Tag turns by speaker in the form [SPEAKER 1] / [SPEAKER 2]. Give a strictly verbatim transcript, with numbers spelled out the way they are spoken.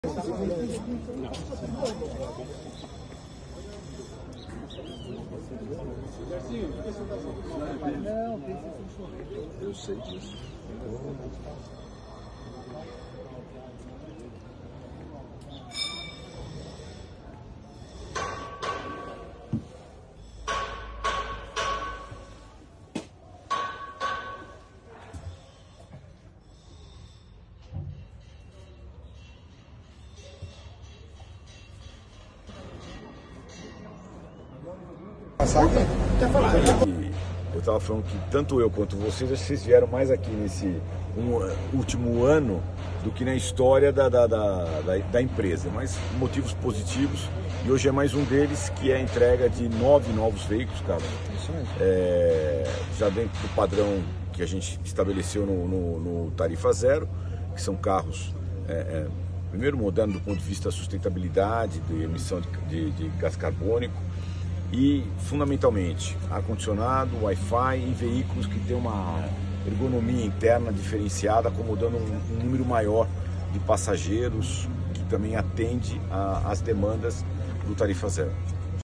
[SPEAKER 1] Eu sei disso. Eu estava falando que tanto eu quanto vocês, vocês vieram mais aqui nesse um, último ano do que na história da, da, da, da, da empresa, mas motivos positivos, e hoje é mais um deles, que é a entrega de nove novos veículos, cara, é, já dentro do padrão que a gente estabeleceu no, no, no Tarifa Zero, que são carros é, é, primeiro moderno do ponto de vista da sustentabilidade, de emissão de, de, de gás carbônico, e fundamentalmente ar-condicionado, Wi-Fi e veículos que têm uma ergonomia interna diferenciada, acomodando um, um número maior de passageiros, que também atende às demandas do Tarifa Zero.